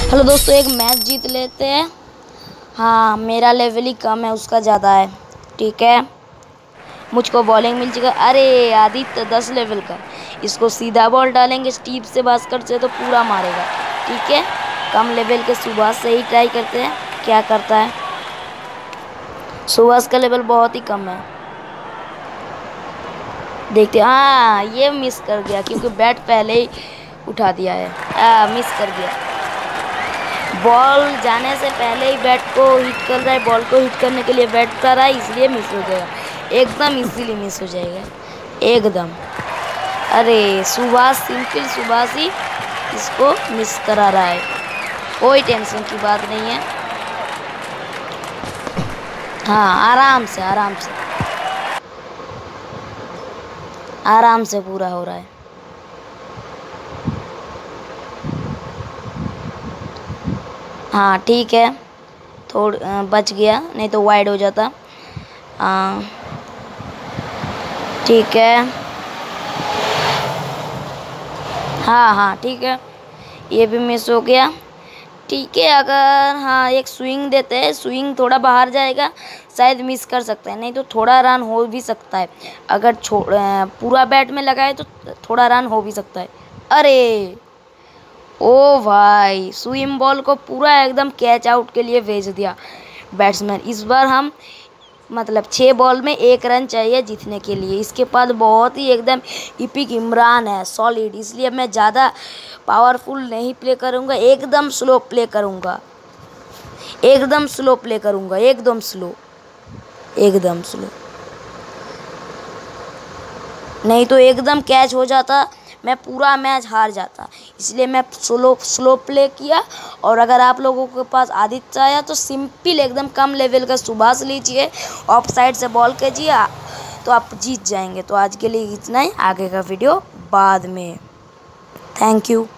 Hello दोस्तों, एक match जीत लेते हैं। हाँ, मेरा लेवल ही कम है, उसका ज़्यादा है। ठीक है, मुझको बॉलिंग मिल चुका। अरे आदित्य 10 लेवल का, इसको सीधा बॉल डालेंगे स्टीप से भास्कर से तो पूरा मारेगा। ठीक है, कम लेवल के सुभाष से ही ट्राई करते हैं क्या करता है। सुभाष का लेवल बहुत ही कम है, देखते हैं। हाँ, ये मिस कर गया क्योंकि बैट पहले ही उठा दिया है। मिस कर गया, बॉल जाने से पहले ही बैट को हिट कर रहा है। बॉल को हिट करने के लिए बैट उठा रहा है, इसलिए मिस हो जाएगा। एकदम इजीली मिस हो जाएगा, एकदम। अरे सुभाष, सिंपल सुभाष ही इसको मिस करा रहा है। कोई टेंशन की बात नहीं है। हाँ, आराम से आराम से आराम से पूरा हो रहा है। हाँ ठीक है, थोड़ा बच गया, नहीं तो वाइड हो जाता। ठीक है, हाँ हाँ ठीक है, ये भी मिस हो गया। ठीक है, अगर हाँ एक स्विंग देते हैं, स्विंग थोड़ा बाहर जाएगा, शायद मिस कर सकते हैं, नहीं तो थोड़ा रन हो भी सकता है। अगर पूरा बैट में लगाए तो थोड़ा रन हो भी सकता है। अरे ओ भाई, स्विम बॉल को पूरा एकदम कैच आउट के लिए भेज दिया बैट्समैन। इस बार हम मतलब 6 बॉल में 1 रन चाहिए जीतने के लिए। इसके पास बहुत ही एकदम इपिक इमरान है, सॉलिड, इसलिए मैं ज़्यादा पावरफुल नहीं प्ले करूँगा, एकदम स्लो प्ले करूँगा। एकदम स्लो प्ले करूँगा, एकदम स्लो, एकदम स्लो, नहीं तो एकदम कैच हो जाता, मैं पूरा मैच हार जाता। इसलिए मैं स्लो प्ले किया। और अगर आप लोगों के पास आदित्य आया तो सिंपल एकदम कम लेवल का सुभाष लीजिए, ऑफ साइड से बॉल कीजिए तो आप जीत जाएंगे। तो आज के लिए इतना ही, आगे का वीडियो बाद में। Thank you.